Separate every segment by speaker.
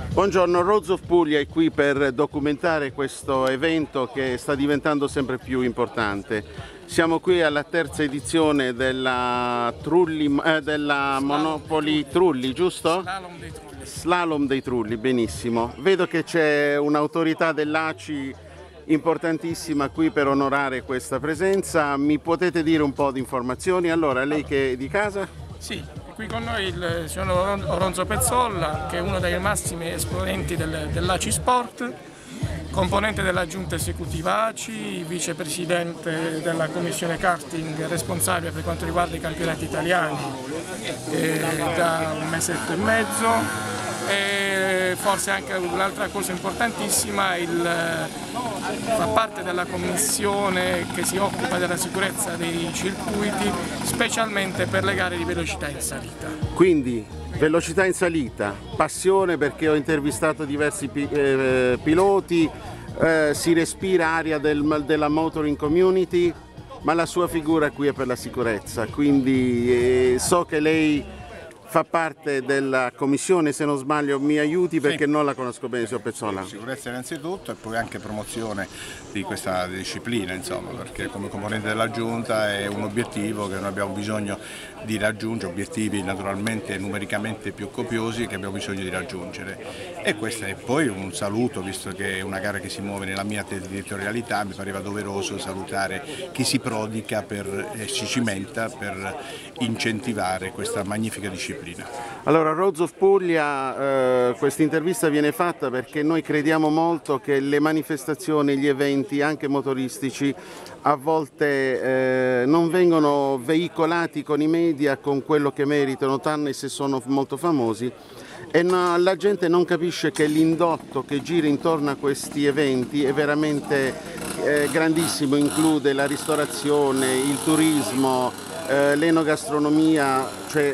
Speaker 1: Buongiorno, Roads of Puglia è qui per documentare questo evento che sta diventando sempre più importante. Siamo qui alla terza edizione della Monopoli Trulli, giusto?
Speaker 2: Slalom dei Trulli.
Speaker 1: Slalom dei Trulli, benissimo. Vedo che c'è un'autorità dell'ACI importantissima qui per onorare questa presenza. Mi potete dire un po' di informazioni? Allora, lei che è di casa?
Speaker 2: Sì, è qui con noi il signor Oronzo Pezzolla, che è uno dei massimi esponenti dell'ACI Sport, componente della giunta esecutiva ACI, vicepresidente della commissione karting, responsabile per quanto riguarda i campionati italiani da un mesetto e mezzo. E forse anche un'altra cosa importantissima, fa parte della commissione che si occupa della sicurezza dei circuiti, specialmente per le gare di velocità in salita.
Speaker 1: Quindi velocità in salita, passione, perché ho intervistato diversi piloti, si respira aria della motoring community, ma la sua figura qui è per la sicurezza, quindi so che lei fa parte della commissione, se non sbaglio mi aiuti perché non la conosco bene, signor Pezzolla.
Speaker 3: Sicurezza innanzitutto e poi anche promozione di questa disciplina, insomma, perché come componente della giunta è un obiettivo che noi abbiamo bisogno di raggiungere, obiettivi naturalmente numericamente più copiosi che abbiamo bisogno di raggiungere. E questo è poi un saluto, visto che è una gara che si muove nella mia territorialità, mi pareva doveroso salutare chi si prodiga e si cimenta per incentivare questa magnifica disciplina.
Speaker 1: Allora, Roads of Puglia, questa intervista viene fatta perché noi crediamo molto che le manifestazioni, gli eventi anche motoristici a volte non vengono veicolati con i media con quello che meritano, tranne se sono molto famosi, e la gente non capisce che l'indotto che gira intorno a questi eventi è veramente grandissimo, include la ristorazione, il turismo, l'enogastronomia, cioè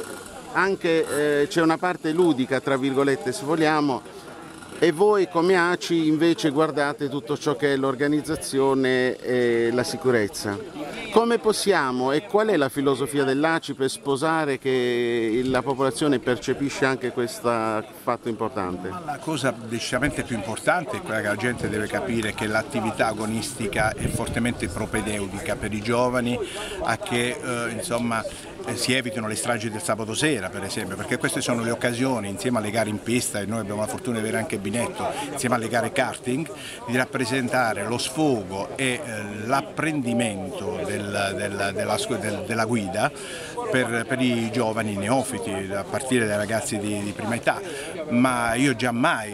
Speaker 1: anche c'è una parte ludica, tra virgolette, se vogliamo, e voi come ACI invece guardate tutto ciò che è l'organizzazione e la sicurezza. Come possiamo e qual è la filosofia dell'ACI per sposare che la popolazione percepisce anche questo fatto importante?
Speaker 3: La cosa decisamente più importante è quella che la gente deve capire, che l'attività agonistica è fortemente propedeutica per i giovani a che insomma si evitino le stragi del sabato sera, per esempio, perché queste sono le occasioni, insieme alle gare in pista, e noi abbiamo la fortuna di avere anche Binetto, insieme alle gare karting, di rappresentare lo sfogo e l'apprendimento della guida per i giovani neofiti, a partire dai ragazzi di prima età. Ma io giammai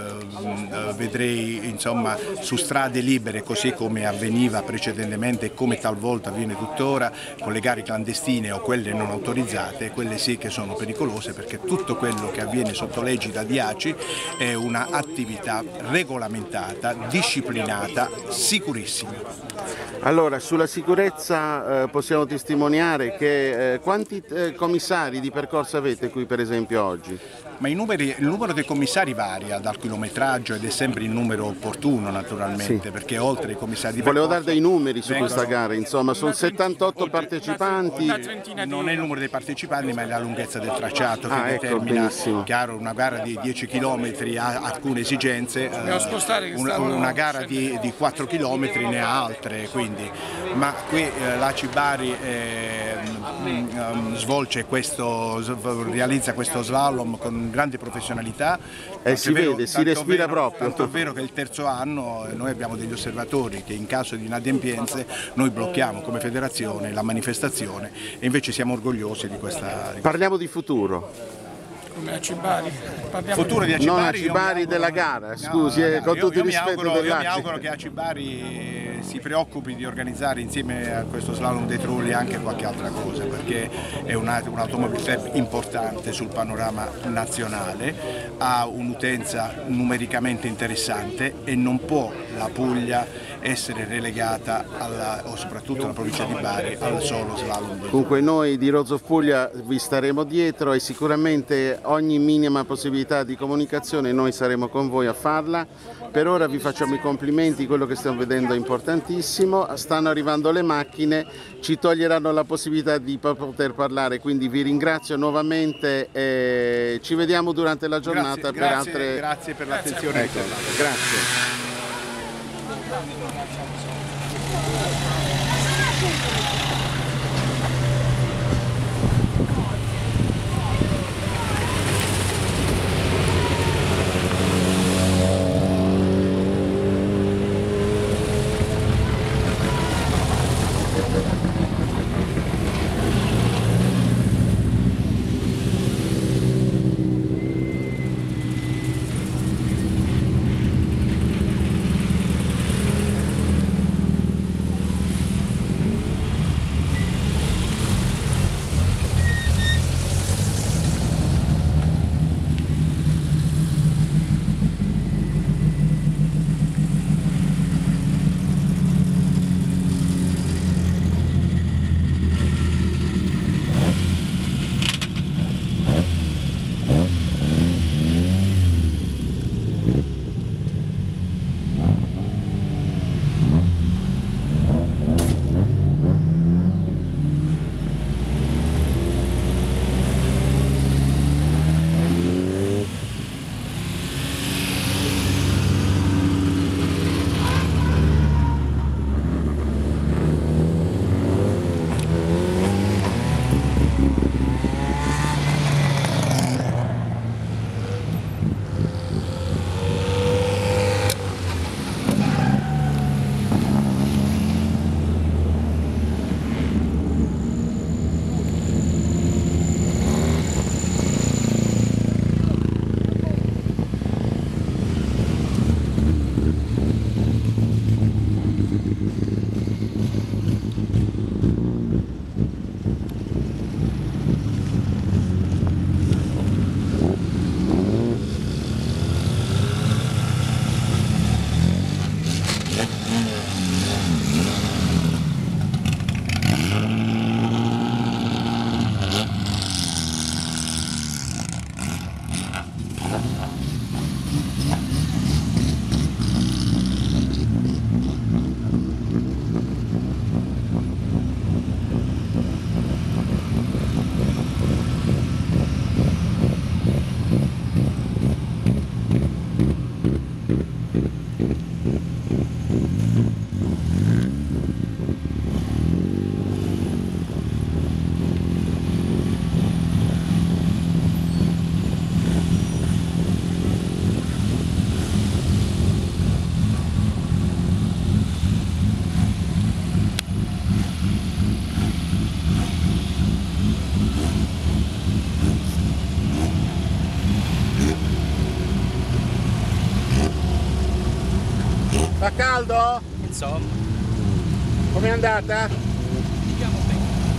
Speaker 3: vedrei, insomma, su strade libere, così come avveniva precedentemente e come talvolta avviene tuttora, con le gare clandestine o quelle non autorizzate, quelle sì che sono pericolose, perché tutto quello che avviene sotto l'egida di ACI è un'attività regolamentata, disciplinata, sicurissima.
Speaker 1: Allora, sulla sicurezza possiamo testimoniare che quanti commissari di percorso avete qui per esempio oggi?
Speaker 3: Ma il numero dei commissari varia dal chilometraggio ed è sempre il numero opportuno, naturalmente, sì, perché oltre ai commissari di
Speaker 1: Volevo dare dei numeri su questa gara, insomma, sono 78 partecipanti.
Speaker 3: Non è il numero dei partecipanti, ma è la lunghezza del tracciato che determina, chiaro, una gara di 10 km ha alcune esigenze, una gara di 4 km ne ha altre, quindi. Ma qui l'ACI Bari realizza questo slalom con grande professionalità
Speaker 1: e si vede, si respira proprio.
Speaker 3: Tanto è vero che il terzo anno noi abbiamo degli osservatori che in caso di inadempienze noi blocchiamo come federazione la manifestazione, e invece siamo orgogliosi di questa.
Speaker 1: Parliamo di futuro.
Speaker 2: Come ACI Bari.
Speaker 3: Futuro di ACI
Speaker 1: non
Speaker 3: Bari,
Speaker 1: ACI Bari della gara, scusi, con tutto il rispetto dell'ACI.
Speaker 3: Io mi auguro che ACI Bari si preoccupi di organizzare insieme a questo Slalom dei Trulli anche qualche altra cosa, perché è un automobile club importante sul panorama nazionale, ha un'utenza numericamente interessante e non può la Puglia essere relegata o soprattutto la provincia di Bari al solo slalom.
Speaker 1: Comunque noi di Roads of Puglia vi staremo dietro e sicuramente ogni minima possibilità di comunicazione noi saremo con voi a farla. Per ora vi facciamo i complimenti, quello che stiamo vedendo è importante. tantissimo, stanno arrivando le macchine, ci toglieranno la possibilità di poter parlare, quindi vi ringrazio nuovamente e ci vediamo durante la giornata per altre...
Speaker 3: Grazie per l'attenzione.
Speaker 1: Ecco, grazie.
Speaker 4: Fa caldo?
Speaker 5: Insomma.
Speaker 4: Com'è andata?
Speaker 5: Andiamo bene.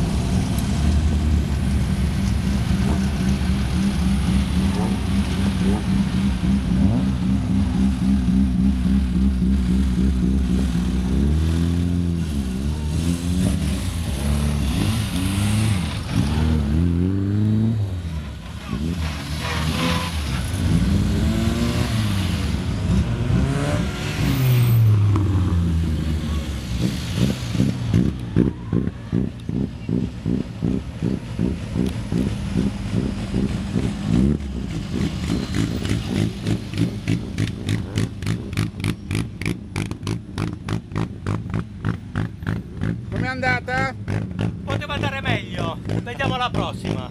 Speaker 4: Com'è andata?
Speaker 5: Poteva andare meglio. Vediamo alla prossima.